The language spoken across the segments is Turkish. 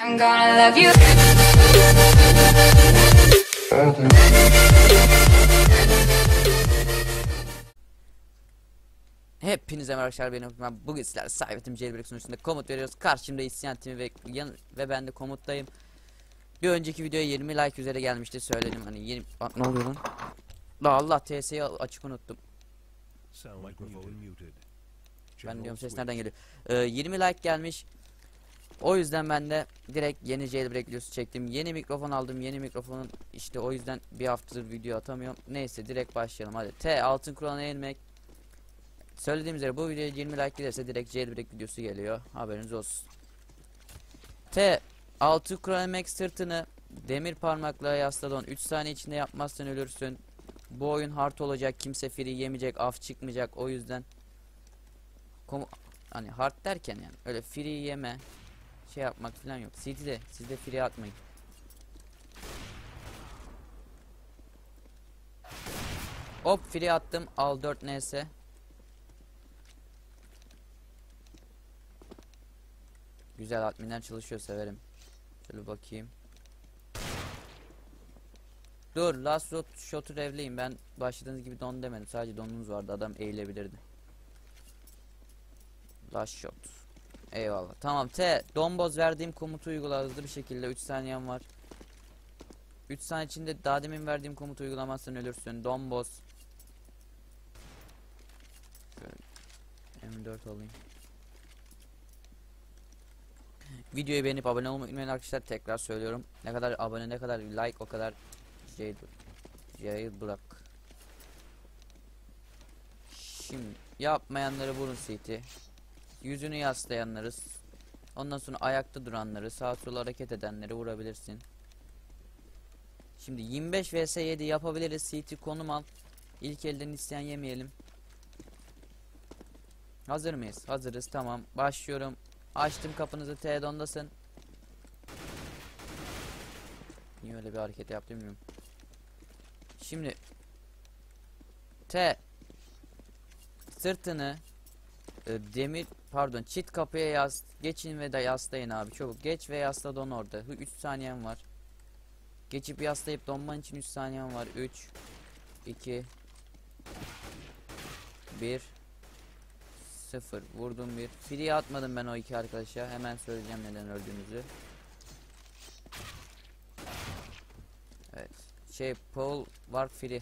I'm gonna love you. Hepinize merhaba arkadaşlar, ben bugün sizlerle Cyberteam Jailbreak sunucusunda komut veriyoruz. Karşımda isyan timi ve ben de komuttayım. Bir önceki videoya 20 like üzere gelmişti, söyledim hani 20... ne oluyor lan? Allah, TS'yi açık unuttum. Ben diyorum ses nereden geliyor? 20 like gelmiş. O yüzden ben de direkt yeni Jailbreak videosu çektim. Yeni mikrofon aldım. Yeni mikrofonun işte o yüzden bir haftadır video atamıyorum. Neyse direkt başlayalım hadi. T altın kuralına eğilmek. Söylediğim üzere bu videoya 20 like gelirse direkt Jailbreak videosu geliyor. Haberiniz olsun. T altın kuralına eğilmek, sırtını demir parmakla yasladın. 3 saniye içinde yapmazsan ölürsün. Bu oyun hard olacak. Kimse free yemeyecek. Af çıkmayacak. O yüzden hani hard derken yani öyle free yeme şey yapmak falan yok. CT'de siz de free atmayın. Hop free attım. Al 4 NS. Güzel, adminler çalışıyor, severim. Şöyle bakayım. Dur, last shot'u revleyim. Ben başladığınız gibi don demedim. Sadece donunuz vardı. Adam eğilebilirdi. Last shot. Eyvallah. Tamam. T domboz verdiğim komutu uygula hızlı bir şekilde. 3 saniyem var. 3 saniye içinde daha demin verdiğim komutu uygulamazsan ölürsün. Domboz. Şöyle M4 alayım. Videoyu beğenip abone olmayı unutmayın arkadaşlar. Tekrar söylüyorum. Ne kadar abone, ne kadar like, o kadar bırak. Şimdi yapmayanları vurun CT. Yüzünü yaslayanları, ondan sonra ayakta duranları, sağa sola hareket edenleri vurabilirsin. Şimdi 25 vs 7 yapabiliriz. CT konum al. İlk elden isteyen yemeyelim. Hazır mıyız? Hazırız. Tamam. Başlıyorum. Açtım kapınızı. T-Don'dasın. Niye öyle bir hareket yaptım bilmiyorum. Şimdi T sırtını çit kapıya yas, geçin ve de yaslayın abi, çabuk geç ve yasla, don orada. 3 saniyen var. Geçip yaslayıp donman için 3 saniyen var. 3 2 1 0 vurdum bir. Free atmadım ben o iki arkadaşa. Hemen söyleyeceğim neden öldüğünüzü. Evet. Paul var free.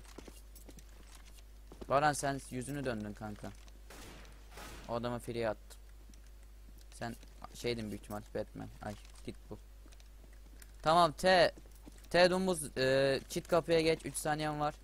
Baran sen yüzünü döndün kanka. O adama free attım. Sen şeydin büyük ihtimal, Batman. Ay git bu. Tamam T Dumuz çit kapıya geç, 3 saniyen var.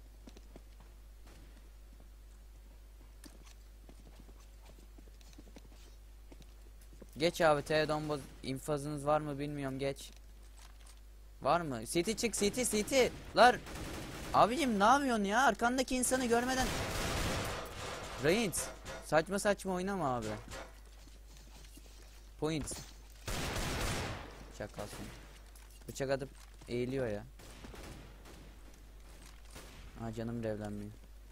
Geç abi, T Dumuz infazınız var mı bilmiyorum, geç. Var mı? CT çık, CT lar. Abicim ne yapıyorsun ya? Arkandaki insanı görmeden. Reigns saçma oynama abi. Point. Bıçak kalsın. Bıçak atıp eğiliyor ya. Canım revlenmiyor.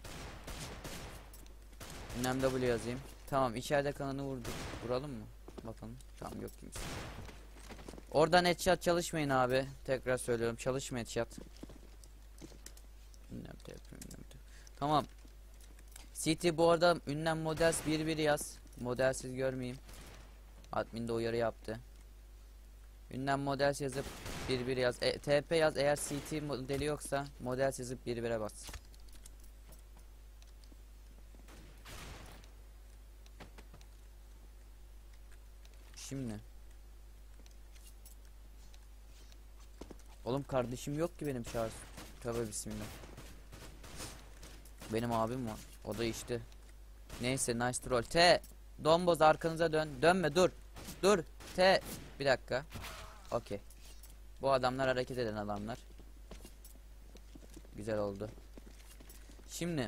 W yazayım. Tamam, içeride kanını vurduk. Vuralım mı? Bakalım. Tamam, yok kimse. Oradan headshot çalışmayın abi. Tekrar söylüyorum, çalışma headshot. Tamam. CT bu arada ünlem models 1-1 yaz. Modelsiz görmeyeyim. Admin de uyarı yaptı. Ünlem models yazıp 1-1 yaz. TP yaz eğer CT modeli yoksa, models yazıp 1-1'e bas. Şimdi. Oğlum kardeşim yok ki benim, Charles. Tövbe bismillah. Benim abim var. O da işte. Neyse, nice troll. T domboz arkanıza dön. Dönme, dur. Dur. T bir dakika. Okey. Bu adamlar hareket eden adamlar. Güzel oldu. Şimdi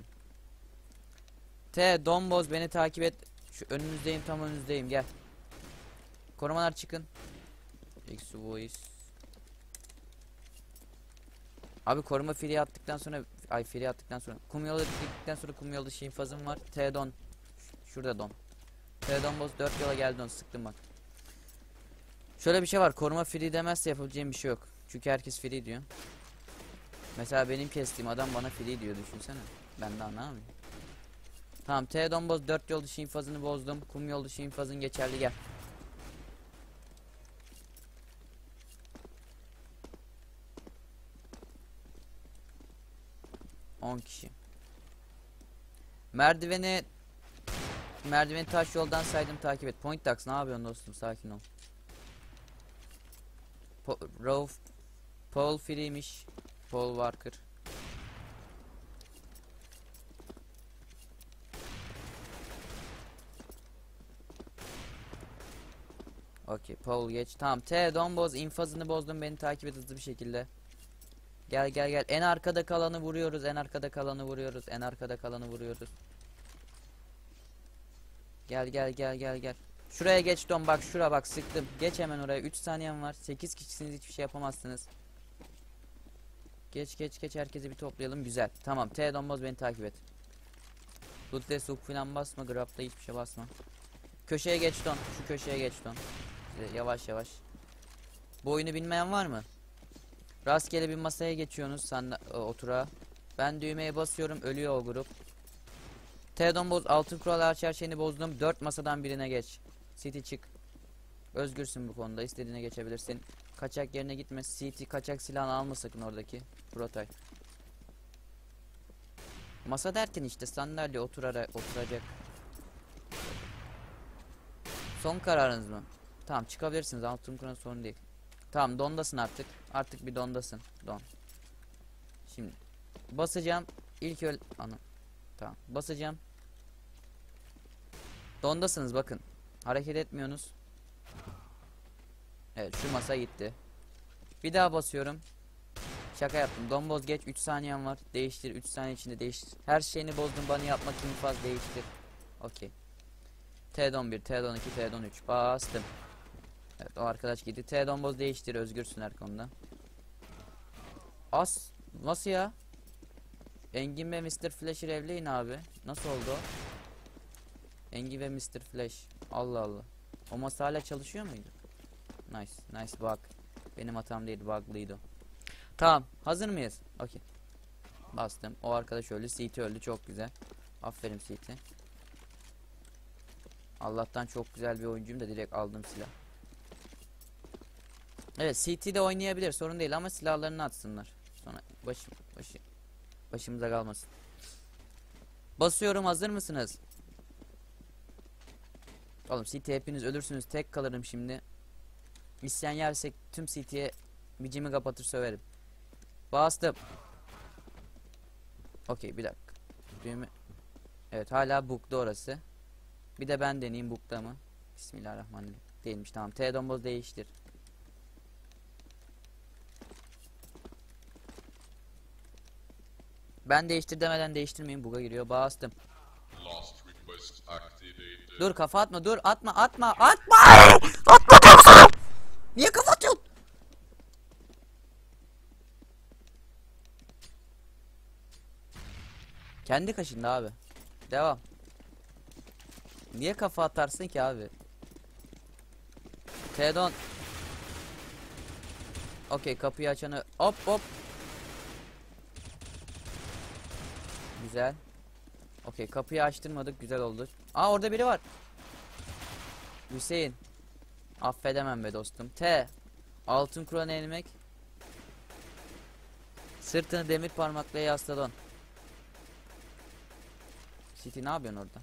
T domboz beni takip et. Şu önünüzdeyim, tam önünüzdeyim, gel. Korumalar çıkın. X voice. Abi koruma free attıktan sonra kum yolu gittikten sonra kum yolu infazım var. T-Don. Şurada don. T-Don boss 4 yola geldi, onu sıktım bak. Şöyle bir şey var. Koruma free demezse yapabileceğim bir şey yok. Çünkü herkes free diyor. Mesela benim kestiğim adam bana free diyor, düşünsene. Ben de anlamıyorum. Tamam, T-Don boz, 4 yol dışı infazını bozdum. Kum yol dışı infazın geçerli, gel. On kişi. Merdiveni taş yoldan saydım, takip et. Point Ducks, ne yapıyorsun dostum, sakin ol. Rauf Paul free'miş. Paul Walker. Okey, Paul geç. Tamam, Don boz, infazını bozdum, beni takip et hızlı bir şekilde. Gel gel gel. En arkada kalanı vuruyoruz. En arkada kalanı vuruyoruz. En arkada kalanı vuruyoruz. Gel gel gel gel gel. Şuraya geç Don, bak şura, bak sıktım. Geç hemen oraya. 3 saniyem var. 8 kişisiniz, hiçbir şey yapamazsınız. Geç geç geç, herkesi bir toplayalım, güzel. Tamam, Don boz, beni takip et. Lootle suk falan basma, grab'da hiçbir şey basma. Köşeye geç Don. Şu köşeye geç Don. Yavaş yavaş. Bu oyunu bilmeyen var mı? Rastgele bir masaya geçiyorsunuz, sen otura. Ben düğmeye basıyorum, ölüyor o grup. T-Don boz, altın kural hariç her şeyini bozdum. 4 masadan birine geç. City çık. Özgürsün bu konuda, istediğine geçebilirsin. Kaçak yerine gitme. City kaçak silahını alma sakın oradaki. Protay. Masa derken işte sandalye oturacak. Son kararınız mı? Tamam, çıkabilirsiniz, altın kural sorun değil. Tamam, dondasın artık. Artık bir dondasın. Don. Şimdi basacağım. İlk anam. Tamam, basacağım. Dondasınız, bakın. Hareket etmiyorsunuz. Evet, şu masa gitti. Bir daha basıyorum. Şaka yaptım. Domboz geç, 3 saniyen var. Değiştir, 3 saniye içinde değiştir. Her şeyini bozdum, bana yapmak için fazla değiştir. Okey. T-Don 1, T-Don 2, T-Don 3. Bastım. Evet, o arkadaş gitti. T-Don boz, değiştir, özgürsün her konuda. Nasıl ya? Engin ve Mr. Flash'ı evleyin abi. Nasıl oldu o? Engin ve Mr. Flash. Allah Allah. O masa hala çalışıyor muydu? Nice. Nice bug. Benim hatam değil, bug'lıydı. Tamam. Hazır mıyız? Okey. Bastım. O arkadaş öldü. CT öldü. Çok güzel. Aferin CT. Allah'tan çok güzel bir oyuncuyum da direkt aldım silah. Evet, CT de oynayabilir. Sorun değil ama silahlarını atsınlar. Sonra başımıza kalmasın. Basıyorum, hazır mısınız? Oğlum CT hepiniz ölürsünüz. Tek kalırım şimdi. İsyan yersek tüm CT'ye bicimi kapatır söverim. Bastım. Okey, bir dakika. Düğümü. Evet, hala bug'da orası. Bir de ben deneyeyim, bug'da mı? Bismillahirrahmanirrahim. Değilmiş, tamam. T-Don boz, değiştir. Ben değiştir demeden değiştirmeyin, bug'a giriyor. Bastım. Dur, kafa atma, dur, atma. Atma diyorum sana. Niye kafa atıyorsun? Kendi kaşındı abi. Devam. Niye kafa atarsın ki abi? T-Don. Okey, kapıyı açanı hop. Güzel. Okey, kapıyı açtırmadık, güzel oldu. Aa, orada biri var. Hüseyin. Affedemem be dostum. Altın Kur'an elmek. Sırtını demir parmakla yasladın. City ne yapıyorsun orada?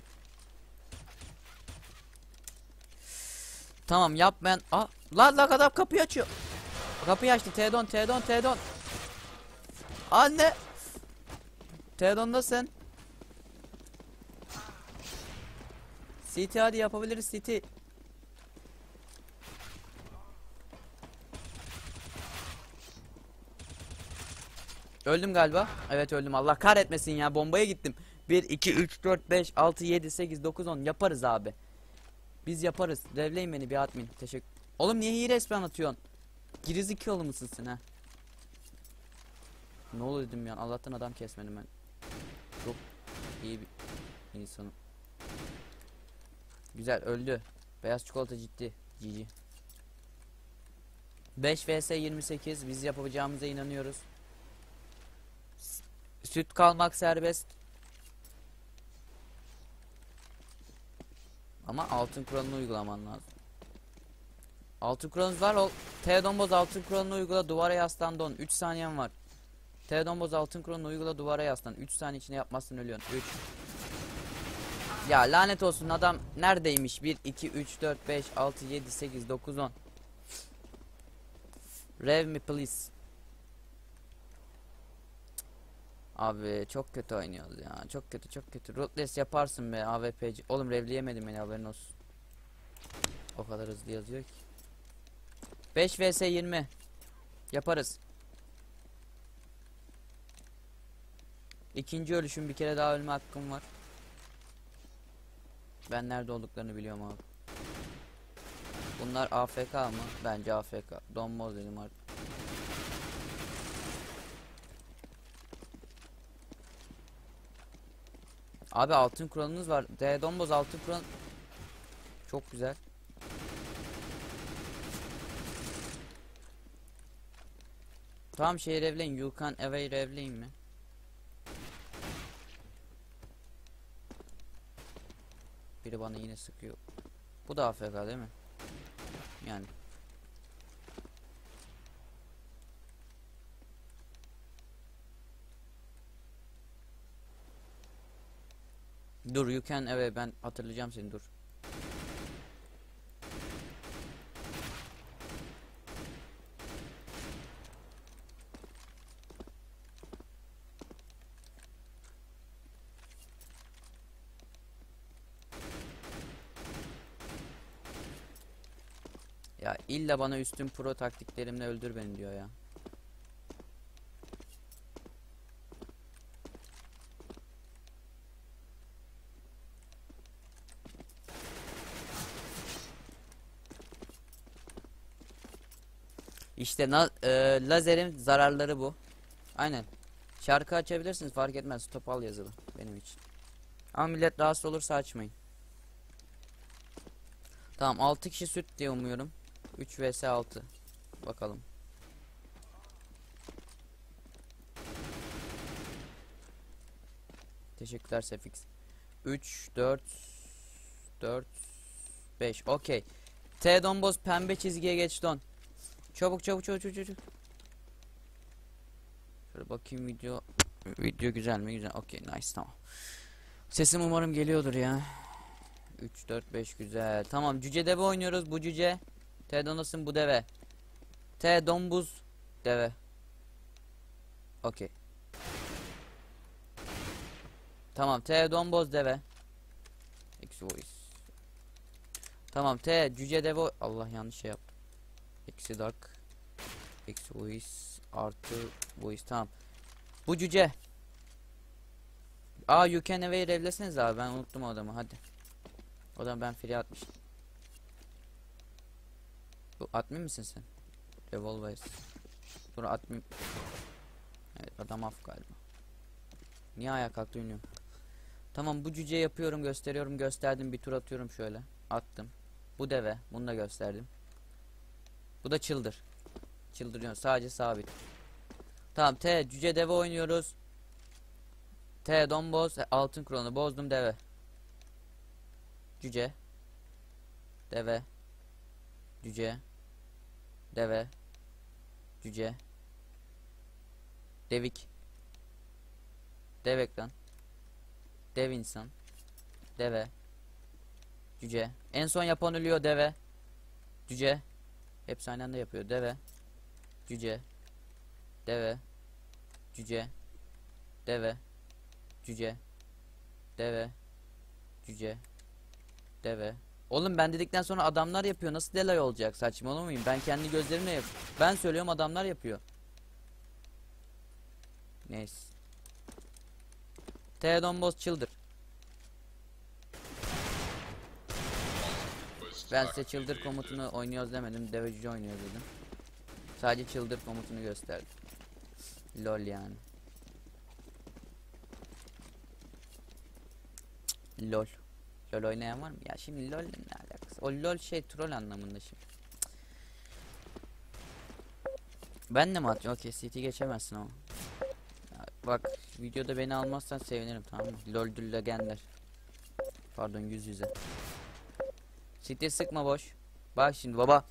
Tamam, yap ben. Lan adam kapıyı açıyor. Kapıyı açtı. T-Don. Anne. T-Don'dasın. City hadi, yapabiliriz City. Öldüm galiba. Evet, öldüm. Allah kahretmesin ya. Bombaya gittim. 1, 2, 3, 4, 5, 6, 7, 8, 9, 10. Yaparız abi. Biz yaparız. Revleyin beni bir admin. Teşekkür. Oğlum niye iyi resmen atıyorsun? Gerizekalı mısın sen ha? Ne oluyor dedim ya. Allah'tan adam kesmedim ben. Çok iyi bir insanım. Güzel, öldü. Beyaz çikolata ciddi. GG. 5 vs 28 biz yapabileceğimize inanıyoruz. Süt kalmak serbest. Ama altın kuralını uygulaman lazım. Altın kuralınız var. O Teodomboz altın kuralını uygula, duvara yaslan don. 3 saniyen var. Teodomboz altın kuralını uygula, duvara yaslan. 3 saniye içinde yapmazsın ölüyorsun. 3. Ya lanet olsun, adam neredeymiş? 1 2 3 4 5 6 7 8 9 10. Rev me please. Abi çok kötü oynuyoruz ya. Çok kötü, çok kötü. Ruthless yaparsın be AWP'ci. Oğlum revleyemedim beni, haberin olsun. O kadar hızlı yazıyor ki. 5 vs 20. Yaparız. İkinci ölüşüm, bir kere daha ölme hakkım var. Ben nerede olduklarını biliyorum abi. Bunlar AFK mı? Bence AFK. Donmoz dedim artık. Abi altın kuralınız var. Donboz altın kural. Çok güzel. Tamam, şey revleyin. You can away revleyin mi? Biri bana yine sıkıyor. Bu da AFK değil mi? Yani. Dur, you can away, ben hatırlayacağım seni, dur. Ya illa bana üstün pro taktiklerimle öldür beni diyor ya. İşte lazerin zararları bu. Aynen. Şarkı açabilirsiniz, fark etmez. Topal yazılı benim için. Ama millet rahatsız olursa açmayın. Tamam, 6 kişi süt diye umuyorum. 3 vs 6. Bakalım. Teşekkürler Sefix. 3 4 5. Okey. T Donboz pembe çizgiye geç don. Çabuk çabuk çabuk çabuk çabuk. Şöyle bakayım, video güzel mi? Güzel. Okey, nice, tamam. Sesim umarım geliyordur ya. 3 4 5 güzel. Tamam, cüce deve oynuyoruz. Bu cüce T Donas'ın, bu deve. T Donbuz deve. Okey. Tamam, T Donboz deve. Eksi voice. Tamam, T cüce deve. Allah, yanlış şey yaptım. Eksi dark. Eksi voice artı voice, tamam. Bu cüce. Aa, you can away revleseniz abi, ben unuttum o adamı, hadi. O zaman ben free atmıştım. Bu admin misin sen? Revolver. Dur, admin. Evet, adam af galiba. Niye ayağa kalktı bilmiyorum. Tamam, bu cüce yapıyorum, gösteriyorum, gösterdim, bir tur atıyorum şöyle. Attım. Bu deve, bunu da gösterdim. Bu da çıldır. Çıldırıyor, sadece sabit. Tamam, T cüce deve oynuyoruz. T Donboz altın kuralını bozdum, deve. Cüce. Deve. Cüce. Deve. Cüce. Devik. Dev ekran. Dev insan. Deve. Cüce. En son yapan ölüyor, deve. Cüce. Hepsi aynı anda yapıyor. Deve. Cüce. Deve. Cüce. Deve. Cüce. Deve. Cüce. Deve. Oğlum, ben dedikten sonra adamlar yapıyor. Nasıl delay olacak? Saçmalamayayım. Ben kendi gözlerimle yapıyorum. Ben söylüyorum, adamlar yapıyor. Neyse. T Donboz çıldır. Ben size çıldır komutunu oynuyoruz demedim. Deveci oynuyor dedim. Sadece çıldır komutunu gösterdim. LOL yani. LOL. LOL oynayan var mı? Ya şimdi LOL ne alakası? O LOL şey troll anlamında şimdi. Ben de mi atacağım? Okey, CT geçemezsin ama. Ya, bak videoda beni almazsan sevinirim, tamam mı? LoL'dül legenler. Pardon, yüz yüze. CT sıkma boş. Bak şimdi baba.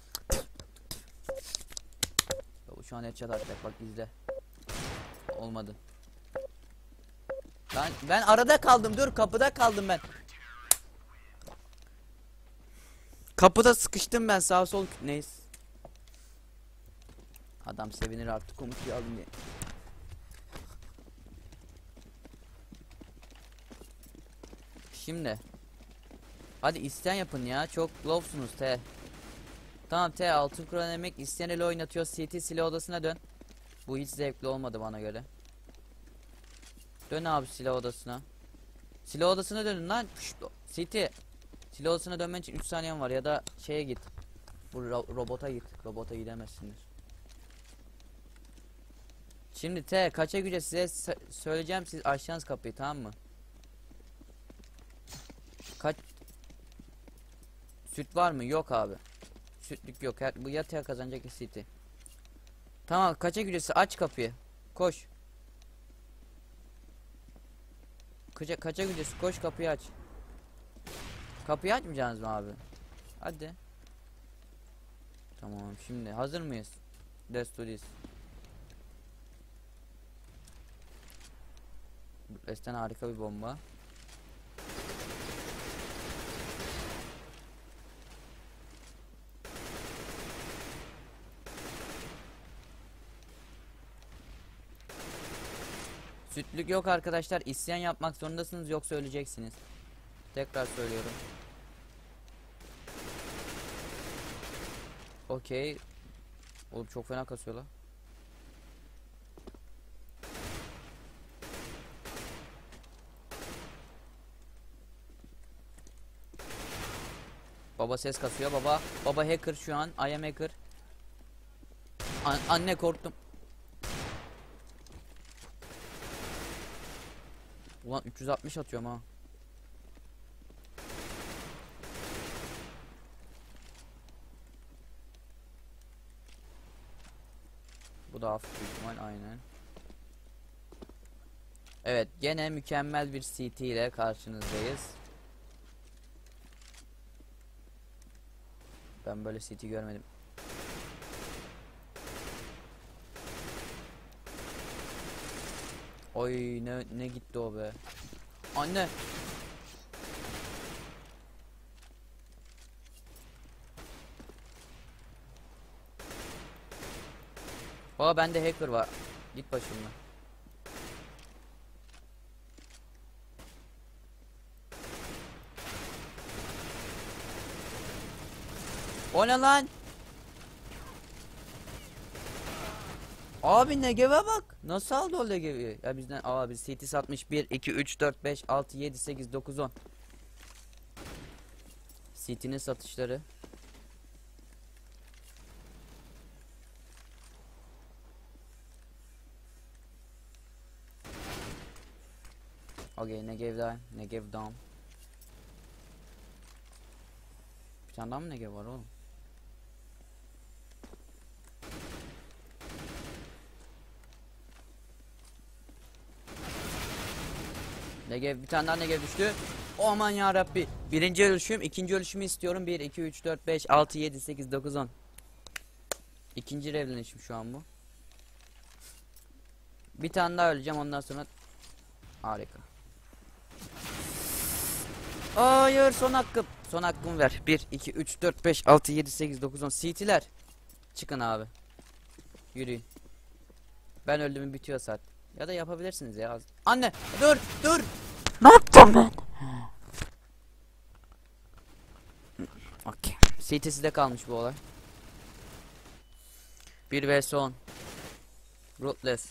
Baba şu an headshot atacak, bak izle. Olmadı. Ben arada kaldım, dur, kapıda kaldım ben. Kapıda sıkıştım ben, sağ sol neyse. Adam sevinir artık, komutluyu aldım diye. Şimdi hadi isyan yapın ya, çok lowsunuz T. Tamam T, altın kuran emek, isyan ile oynatıyor. CT silah odasına dön. Bu hiç zevkli olmadı bana göre. Dön abi silah odasına. Silah odasına dönün lan. CT silah odasına dönmen için 3 saniyen var, ya da şeye git. Bu robota git. Robota gidemezsiniz. Şimdi T kaça güce size söyleyeceğim, siz açacaksınız kapıyı, tamam mı? Kaç süt var mı? Yok abi. Sütlük yok. Bu ya T kazanacak ya CT. Tamam, kaça gücesi, aç kapıyı. Koş. Kaça gücesi, koş kapıyı aç. Kapıyı açmayacaksınız mı abi? Hadi. Tamam, şimdi hazır mıyız? Let's do this. Esten harika bir bomba. Sütlük yok arkadaşlar. İsyan yapmak zorundasınız, yoksa öleceksiniz. Tekrar söylüyorum. Okey. Oğlum çok fena kasıyorlar. Baba ses kasıyor baba. Baba hacker şu an. I am hacker. Anne korktum. Ulan 360 atıyorum ha. Bu da hafif büyük ihtimal, aynen. Evet, gene mükemmel bir CT ile karşınızdayız. Ben böyle CT görmedim. Oy, ne gitti o be. Anne. Baba bende hacker var. Git başımdan. O ne lan? Abi Negev'e bak. Nasıl aldı o Negev'i? Ya bizden abi CT satmış 1 2 3 4 5 6 7 8 9 10. CT'nin satışları. Okay, Negev down. Bir tane daha mı Negev var oğlum? Negev, bir tane daha Negev düştü. Aman ya Rabbi. Birinci ölüşüm, ikinci ölüşümü istiyorum. 1 2 3 4 5 6 7 8 9 10. İkinci revlenişim şu an bu. Bir tane daha öleceğim, ondan sonra harika. Hayır, son hakkım. Son hakkımı ver. 1 2 3 4 5 6 7 8 9 10 CT'ler. Çıkın abi. Yürüyün. Ben öldüm, bitiyor saat. Ya da yapabilirsiniz ya. Anne dur. Ne yaptım ben? Okey. CT'side kalmış bu olay. 1 vs 10. Ruthless.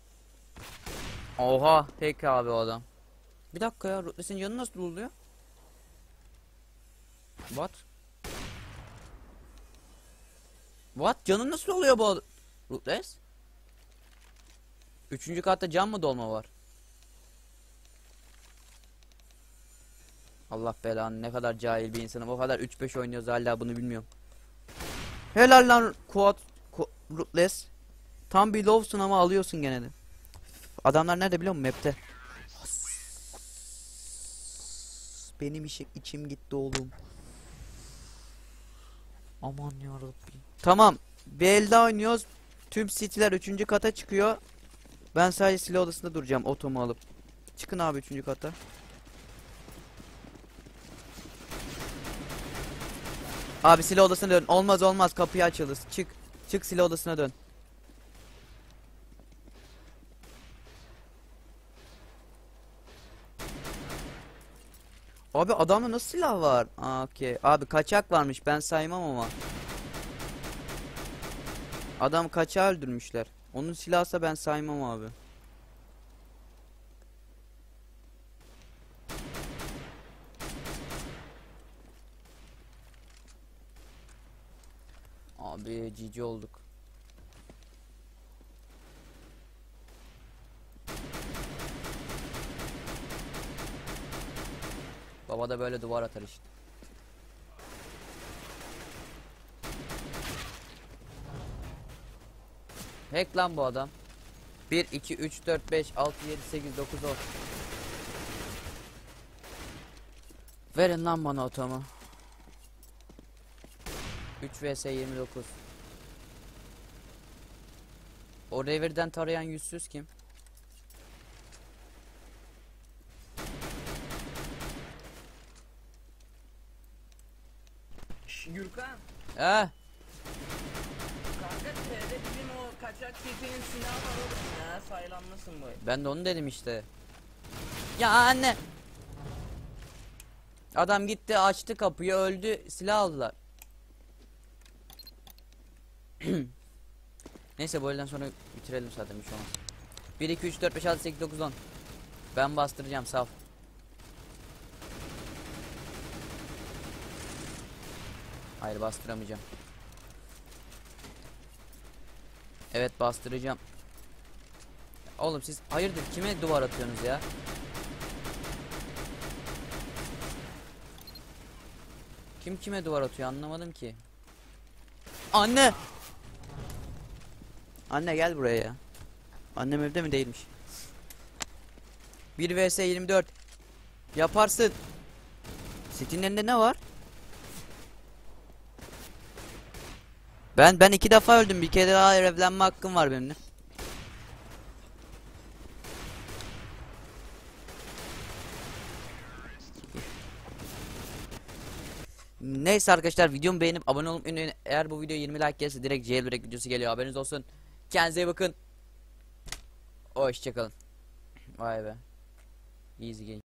Oha, peki abi o adam. Bir dakika ya, Ruthless'in canı nasıl oluyor? What? Canı nasıl oluyor bu Ruthless? Üçüncü katta can mı dolma var? Allah belanı, ne kadar cahil bir insanım. O kadar 3-5 oynuyoruz hala bunu bilmiyorum. Helal lan Ruthless. Tam bir low'sun ama alıyorsun gene de. Adamlar nerede biliyor musun map'te? Benim içim gitti oğlum. Aman yarabbim. Tamam. Bir elde oynuyoruz. Tüm city'ler 3. kata çıkıyor. Ben sadece silah odasında duracağım otomu alıp. Çıkın abi 3. kata. Abi silah odasına dön. Olmaz olmaz, kapıyı açılır. Çık. Çık, silah odasına dön. Abi adamda nasıl silah var? Aa, okey. Abi kaçak varmış, ben saymam ama. Adam kaçağı öldürmüşler. Onun silahsa ben saymam abi. Abi cici olduk. Baba da böyle duvar atar işte. Hack lan bu adam. 1 2 3 4 5 6 7 8 9 10. Verin lan bana otomu. 3 vs 29. O revirden tarayan yüzsüz kim? Gürkan, Eh, kanka T'de bizim o kaçak tipinin silahı var oğlum ya, saylanmasın bu. ben de onu dedim işte. Ya anne. Adam gitti, açtı kapıyı, öldü, silah aldılar. Neyse, bu elden sonra bitirelim zaten, bir şey olmaz. 1 2 3 4 5 6 8 9 10. Ben bastıracağım, sağ ol. Hayır, bastıramayacağım. Evet, bastıracağım. Oğlum siz hayırdır, kime duvar atıyorsunuz ya? Kim kime duvar atıyor, anlamadım ki. Anne! Anne gel buraya ya. Annem evde mi, değilmiş. 1 vs 24. Yaparsın. City'nin elinde ne var? Ben 2 defa öldüm. Bir kere daha evlenme hakkım var benim de. Neyse arkadaşlar, videomu beğenip abone olup unutmayın. Eğer bu video 20 like gelirse direkt jailbreak videosu geliyor, haberiniz olsun. Kendinize iyi bakın. Hoşçakalın. Vay be. Easy game.